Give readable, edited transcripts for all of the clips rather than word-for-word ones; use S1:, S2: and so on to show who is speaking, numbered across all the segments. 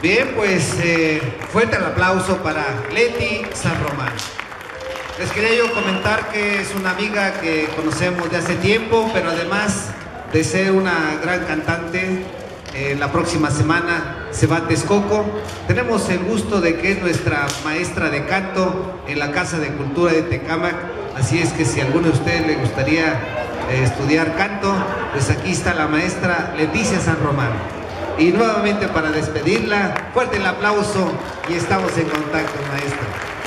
S1: Bien, pues fuerte el aplauso para Leti San Román. Les quería yo comentar que es una amiga que conocemos de hace tiempo, pero además de ser una gran cantante, la próxima semana se va a Texcoco. Tenemos el gusto de que es nuestra maestra de canto en la Casa de Cultura de Tecámac. Así es que si a alguno de ustedes le gustaría estudiar canto, pues aquí está la maestra Leticia San Román. Y nuevamente para despedirla, fuerte el aplauso y estamos en contacto, maestra.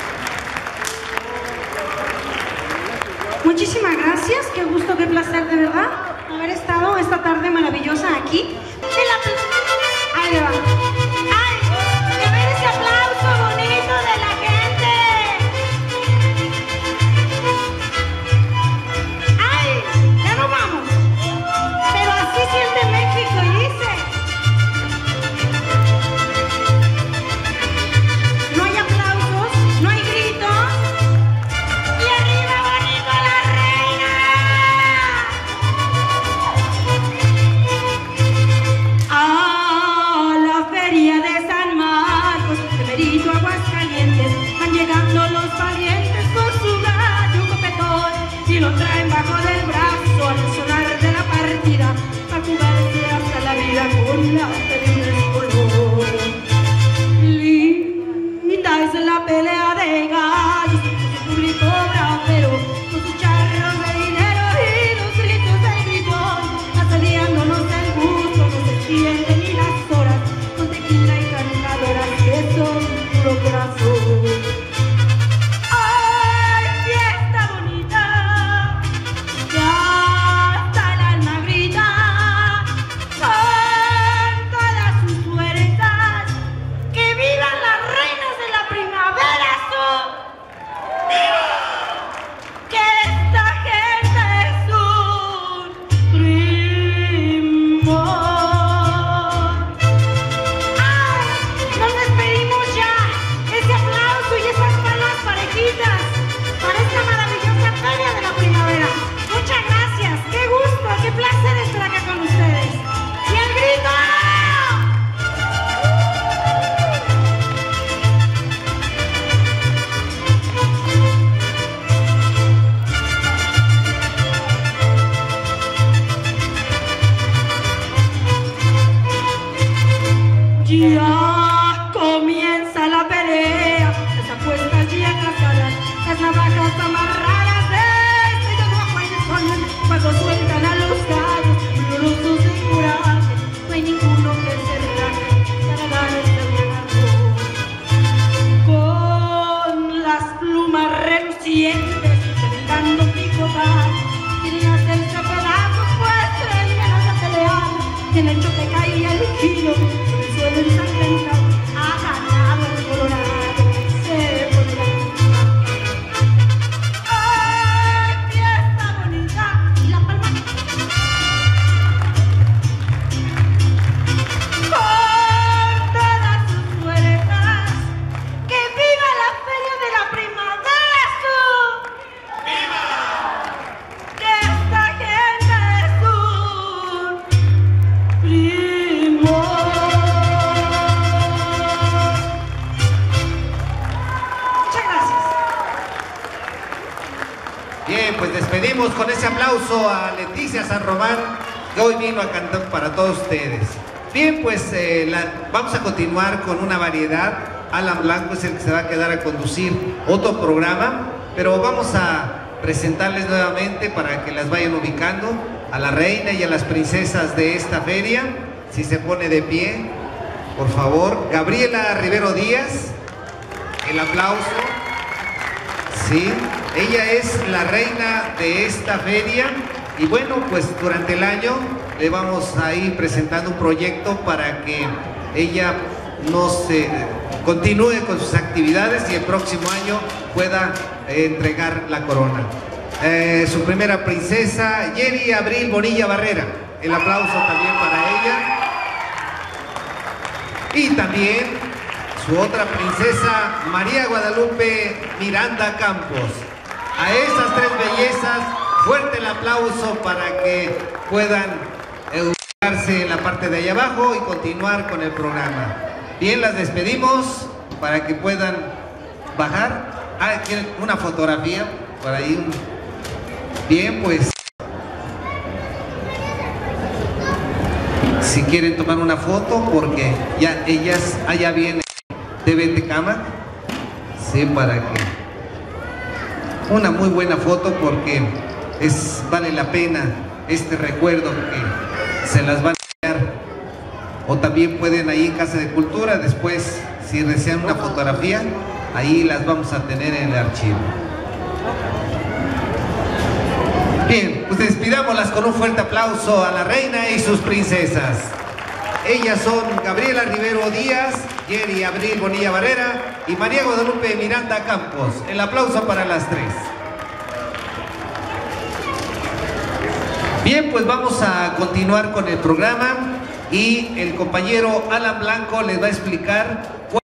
S2: Muchísimas gracias, qué gusto, qué placer de verdad haber estado esta tarde maravillosa aquí. Ahí le va. ¡Ay! ¡Que ver ese aplauso bonito de la gente! ¡Ay! ¡Ya nos vamos! Pero así siente México y dice: no hay aplausos, no hay gritos. ¡Y arriba bonito la reina! A la feria de San Marcos, de Perito, Aguascalientes, van llegando los valientes con su gallo copetón y lo traen bajo del brazo al sonar de la partida, a jugarse hasta la vida con la fe de un espolón. Linda es la pelea de gallos, su público bravero, con sus charros de dinero y los gritos del gritón, asediándonos el gusto, no se sienten ni las horas, con tequila y cantadoras que son puro corazón. ¡Ay, fiesta bonita! Ya hasta el alma grita, con todas sus fuerzas, ¡que vivan las reinas de la primavera azul! ¡Que esta gente es un primor! ¡Ay! Nos despedimos ya. Ese aplauso y esas palmas parejitas para esta maravillosa feria de la primavera. Muchas gracias. ¡Qué gusto! ¡Qué placer estar acá con ustedes! ¡Y el grito! Ya comienza la pelea, las apuestas ya casadas, las navajas amarradas, ellos bajo el sol, cuando sueltan a los gallos, olorosos de coraje, no hay ninguno que se relaje para dar este regalo. Con las plumas relucientes, intentando picotar, querían hacerse pedazos, pues tres ganas de pelear, y en el choque caía el giro. El ensangrentado ha ganado el colorado, se pone la culpa. ¡Ay, fiesta bonita! Y la palma con todas sus fuerzas, ¡que viva la feria de la primavera azul! ¡Viva! ¡Que esta gente es un primor!
S1: Bien, pues despedimos con ese aplauso a Leticia San Román, que hoy vino a cantar para todos ustedes. Bien, pues vamos a continuar con una variedad. Alan Blanco es el que se va a quedar a conducir otro programa, pero vamos a presentarles nuevamente para que las vayan ubicando a la reina y a las princesas de esta feria. Si se pone de pie, por favor. Gabriela Rivero Díaz, el aplauso. Sí, ella es la reina de esta feria y bueno, pues durante el año le vamos a ir presentando un proyecto para que ella continúe con sus actividades y el próximo año pueda entregar la corona. Su primera princesa, Yeri Abril Bonilla Barrera. El aplauso también para ella. Y también su otra princesa, María Guadalupe Miranda Campos. A esas tres bellezas, fuerte el aplauso para que puedan ubicarse en la parte de allá abajo y continuar con el programa. Bien, las despedimos para que puedan bajar. Ah, ¿quieren una fotografía? Por ahí. Bien, pues. Si quieren tomar una foto, porque ya ellas, allá viene TVT Cama. Sí, para que. Una muy buena foto porque vale la pena este recuerdo que se las van a enviar. O también pueden ahí en Casa de Cultura, después, si desean una fotografía, ahí las vamos a tener en el archivo. Bien, pues despidámoslas con un fuerte aplauso a la reina y sus princesas. Ellas son Gabriela Rivero Díaz, Yeri Abril Bonilla Barrera y María Guadalupe Miranda Campos. El aplauso para las tres. Bien, pues vamos a continuar con el programa y el compañero Alan Blanco les va a explicar